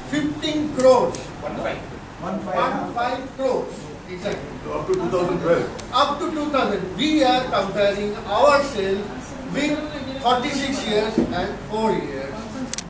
15 crores. 15. 15 crores. Exactly. So up to 2012. Up to 2000. We are comparing ourselves with 46 years and 4 years.